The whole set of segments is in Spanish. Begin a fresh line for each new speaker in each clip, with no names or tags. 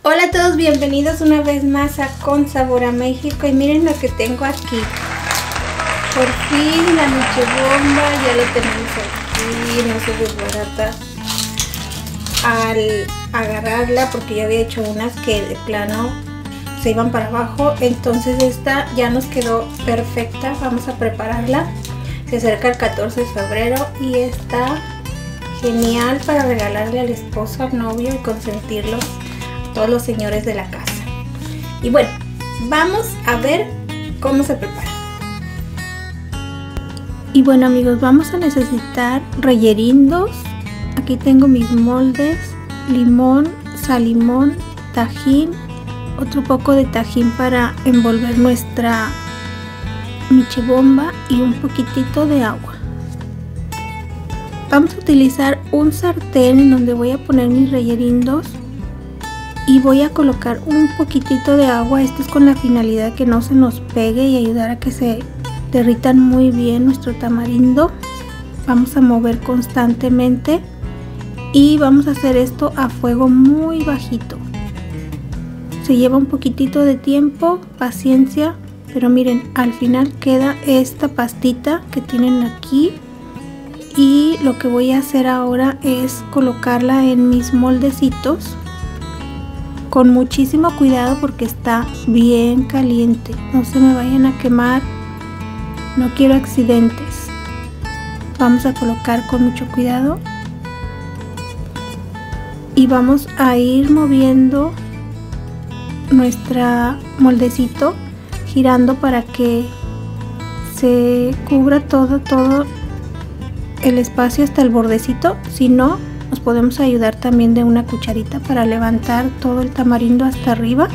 Hola a todos, bienvenidos una vez más a Con Sabor a México. Y miren lo que tengo aquí. Por fin la Miche Bomba ya lo tenemos aquí, no se desbarata al agarrarla porque ya había hecho unas que de plano se iban para abajo. Entonces esta ya nos quedó perfecta, vamos a prepararla. Se acerca el 14 de febrero y está genial para regalarle al esposo, al novio y consentirlo a todos los señores de la casa. Y bueno, vamos a ver cómo se prepara. Y bueno amigos, vamos a necesitar reyerindos. Aquí tengo mis moldes, limón, salimón, tajín, otro poco de tajín para envolver nuestra Miche Bomba y un poquitito de agua. Vamos a utilizar un sartén en donde voy a poner mis reyerindos y voy a colocar un poquitito de agua. Esto es con la finalidad de que no se nos pegue y ayudar a que se derritan muy bien nuestro tamarindo. Vamos a mover constantemente y vamos a hacer esto a fuego muy bajito. Se lleva un poquitito de tiempo, paciencia, pero miren, al final queda esta pastita que tienen aquí. Y lo que voy a hacer ahora es colocarla en mis moldecitos con muchísimo cuidado porque está bien caliente. No se me vayan a quemar, no quiero accidentes. Vamos a colocar con mucho cuidado y vamos a ir moviendo nuestra moldecito, girando para que se cubra todo el espacio hasta el bordecito. Si no, nos podemos ayudar también de una cucharita para levantar todo el tamarindo hasta arriba.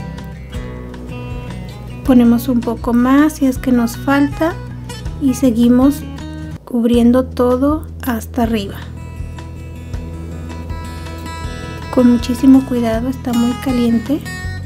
Ponemos un poco más si es que nos falta y seguimos cubriendo todo hasta arriba. Con muchísimo cuidado, está muy caliente.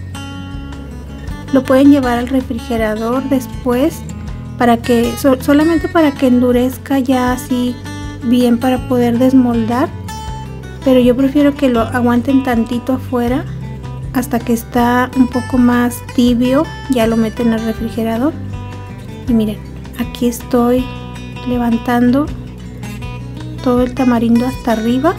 Lo pueden llevar al refrigerador después para que solamente para que endurezca ya así bien para poder desmoldar, pero yo prefiero que lo aguanten tantito afuera hasta que está un poco más tibio, ya lo meten al refrigerador. Y miren, aquí estoy levantando todo el tamarindo hasta arriba,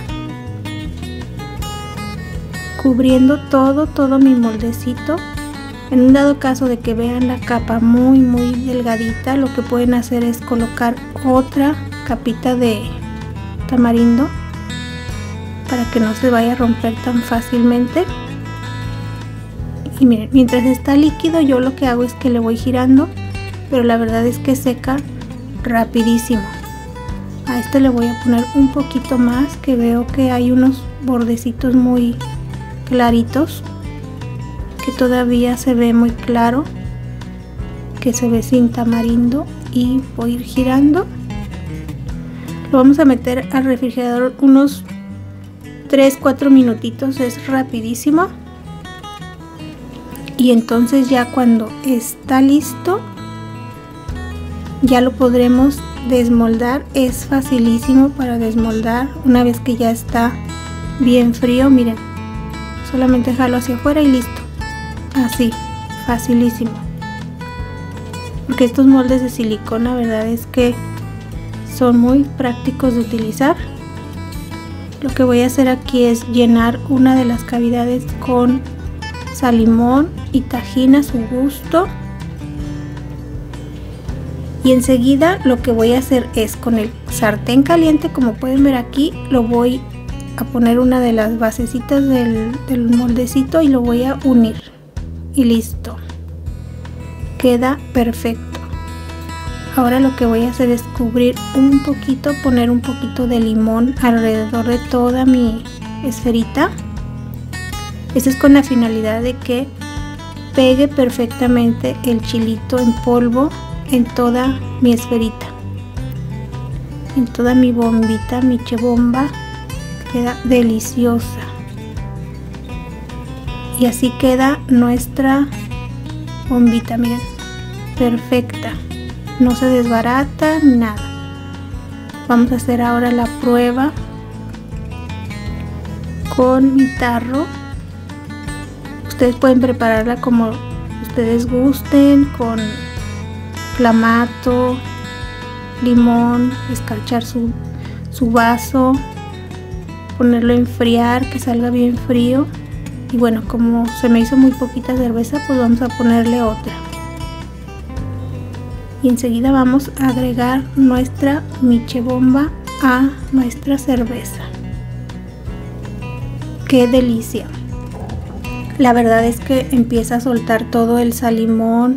cubriendo todo mi moldecito. En un dado caso de que vean la capa muy delgadita, lo que pueden hacer es colocar otra capita de tamarindo para que no se vaya a romper tan fácilmente. Y miren, mientras está líquido yo lo que hago es que le voy girando, pero la verdad es que seca rapidísimo. A este le voy a poner un poquito más, que veo que hay unos bordecitos muy claritos, que todavía se ve muy claro, que se ve sin tamarindo, y voy a ir girando. Lo vamos a meter al refrigerador unos 3-4 minutitos, es rapidísimo. Y entonces ya cuando está listo ya lo podremos desmoldar. Es facilísimo para desmoldar una vez que ya está bien frío. Miren, solamente jalo hacia afuera y listo. Así, facilísimo. Porque estos moldes de silicona, verdad es que son muy prácticos de utilizar. Lo que voy a hacer aquí es llenar una de las cavidades con salimón y tajín a su gusto. Y enseguida lo que voy a hacer es, con el sartén caliente, como pueden ver aquí, lo voy a poner una de las basecitas del moldecito y lo voy a unir. Y listo, queda perfecto. Ahora lo que voy a hacer es cubrir un poquito, poner un poquito de limón alrededor de toda mi esferita. Esto es con la finalidad de que pegue perfectamente el chilito en polvo en toda mi esferita, en toda mi bombita, Miche Bomba. Queda deliciosa. Y así queda nuestra bombita, miren, perfecta, no se desbarata ni nada. Vamos a hacer ahora la prueba con mi tarro Ustedes pueden prepararla como ustedes gusten, con clamato, limón, escarchar su vaso, ponerlo a enfriar, que salga bien frío. Y bueno, como se me hizo muy poquita cerveza, pues vamos a ponerle otra. Y enseguida vamos a agregar nuestra miche bomba a nuestra cerveza. ¡Qué delicia! La verdad es que empieza a soltar todo el salimón.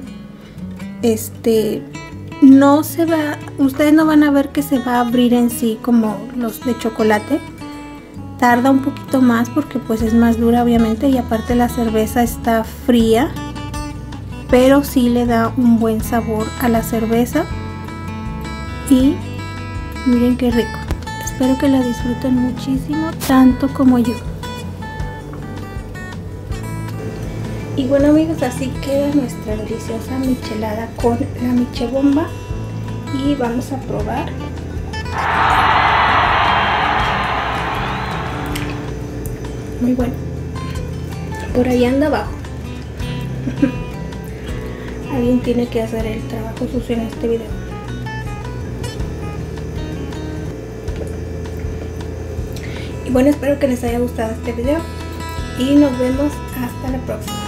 No se va, ustedes no van a ver que se va a abrir en sí como los de chocolate. Tarda un poquito más porque pues es más dura obviamente, y aparte la cerveza está fría, pero sí le da un buen sabor a la cerveza. Y miren qué rico. Espero que la disfruten muchísimo, tanto como yo. Y bueno amigos, así queda nuestra deliciosa michelada con la miche bomba. Y vamos a probar. Muy bueno. Por ahí anda abajo. Alguien tiene que hacer el trabajo sucio en este video. Y bueno, espero que les haya gustado este video. Y nos vemos hasta la próxima.